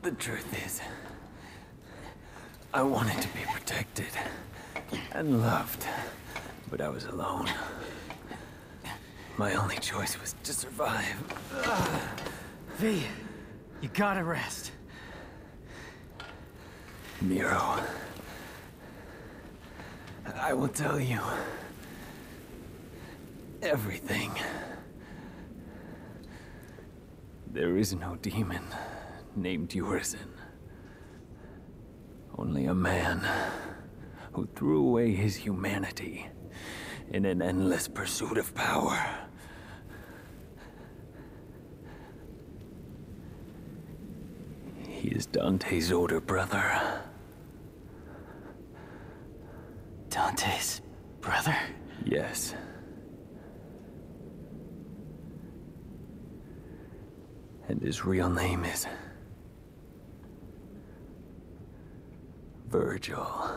The truth is, I wanted to be protected and loved, but I was alone. My only choice was to survive. V, you gotta rest. Nero, I will tell you everything. There is no demon named Urizen. Only a man who threw away his humanity in an endless pursuit of power. He is Dante's older brother. Dante's brother? Yes. And his real name is Virgil.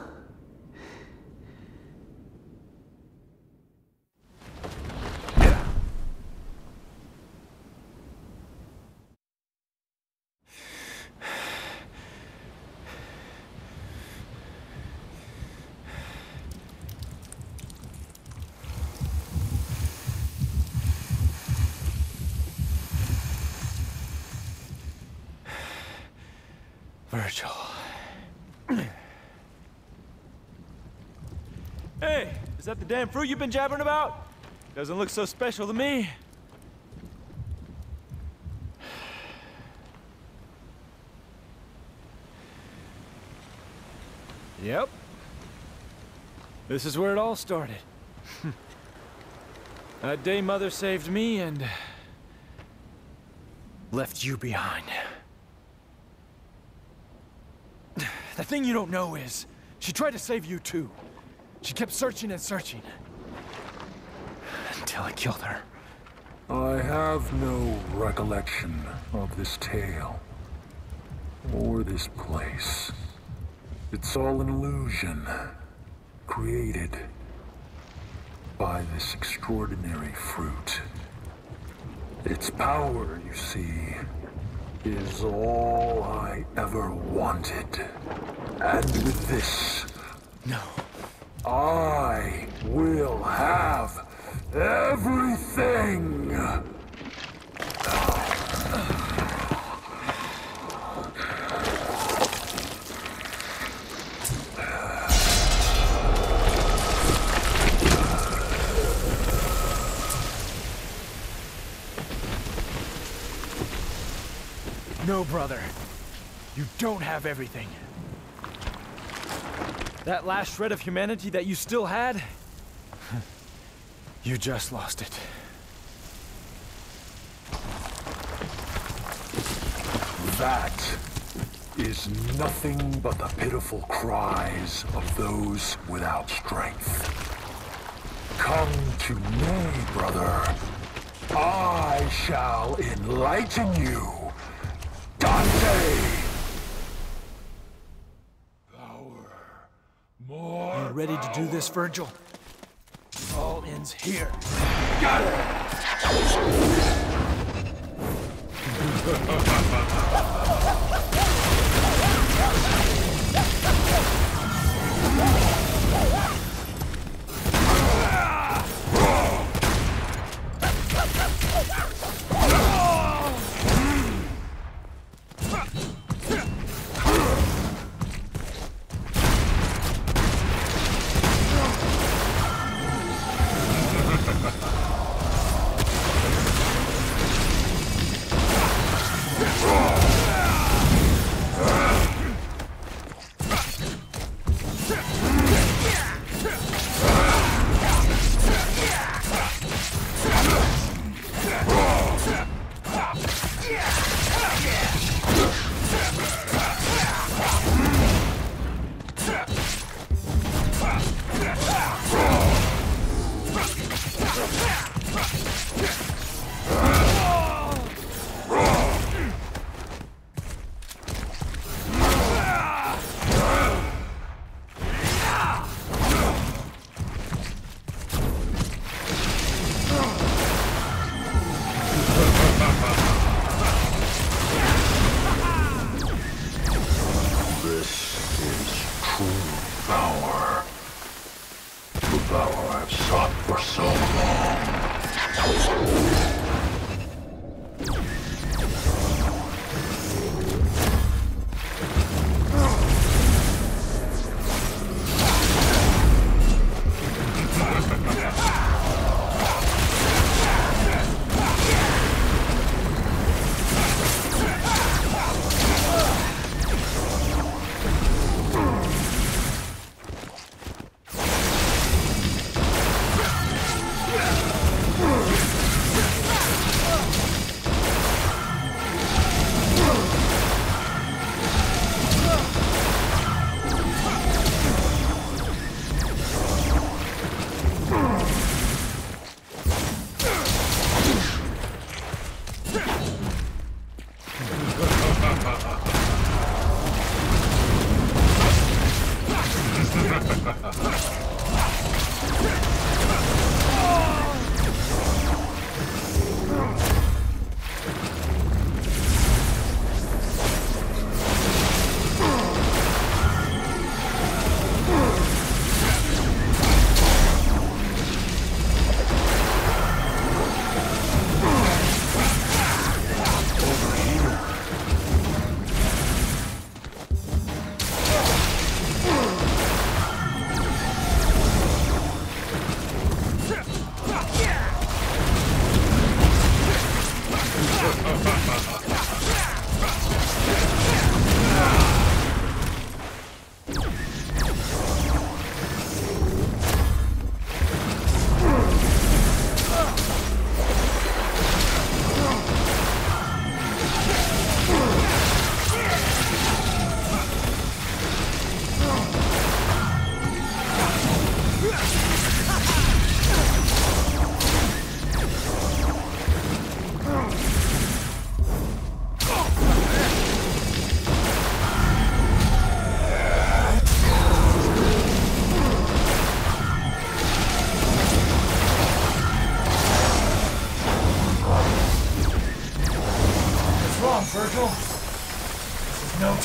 Virgil. Hey, is that the damn fruit you've been jabbering about? Doesn't look so special to me. Yep. This is where it all started. That day Mother saved me and left you behind. The thing you don't know is, she tried to save you too. She kept searching and searching. Until I killed her. I have no recollection of this tale. Or this place. It's all an illusion. Created by this extraordinary fruit. Its power, you see, is all I ever wanted. And with this, No. I will have everything! No, brother. You don't have everything. That last shred of humanity that you still had, you just lost it. That is nothing but the pitiful cries of those without strength. Come to me, brother. I shall enlighten you. Dante! More. You ready to do this, Virgil? It all ends here. Got it!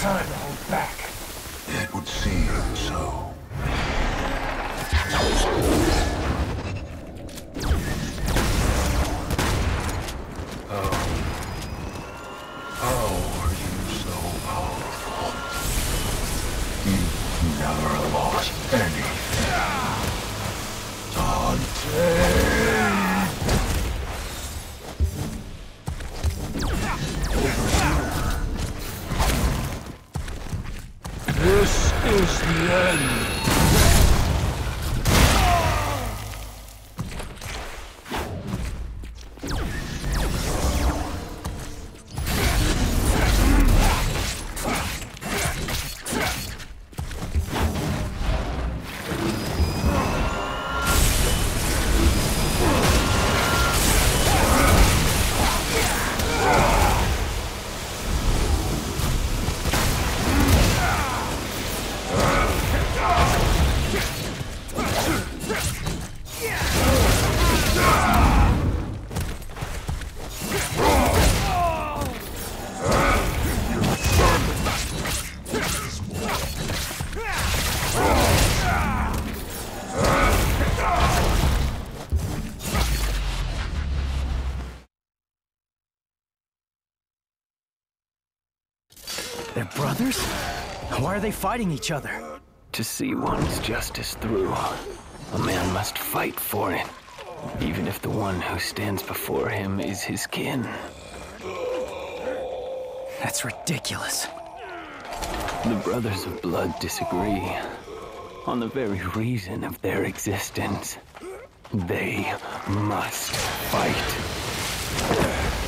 time to hold back. It would seem so. How are you so powerful? You never lost anything. Dante! This is the end. They're brothers? Why are they fighting each other? To see one's justice through, a man must fight for it, even if the one who stands before him is his kin. That's ridiculous. The Brothers of Blood disagree on the very reason of their existence. They must fight.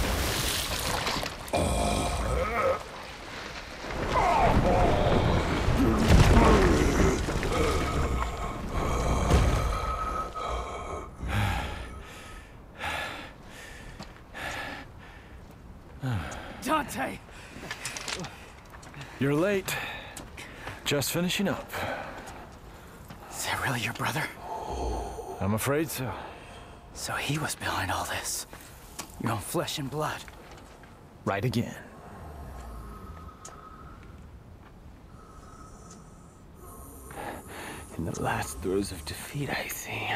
Dante! You're late. Just finishing up. Is that really your brother? I'm afraid so. So he was behind all this. Your own flesh and blood. Right again. In the last throes of defeat, I see.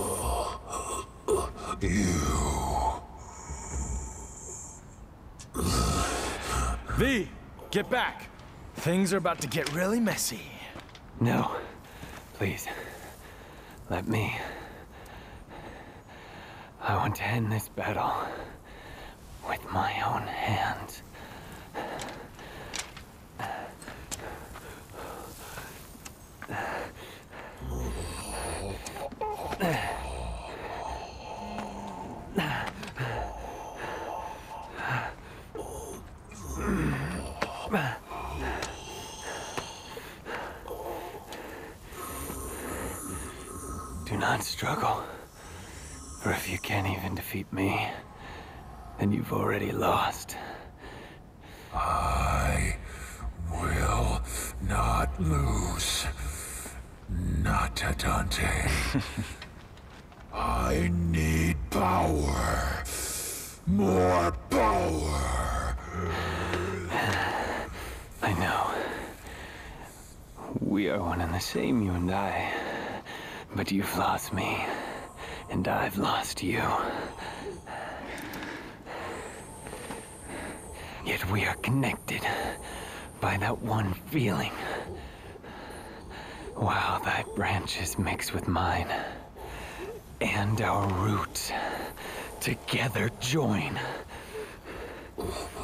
V, get back. Things are about to get really messy. No, please, let me. I want to end this battle with my own hands. Do not struggle, for if you can't even defeat me, then you've already lost. I will not lose. Not to Dante. I need power. More power. I know. We are one and the same, you and I. But you've lost me, and I've lost you. Yet we are connected by that one feeling. While thy branches mix with mine, and our roots together join.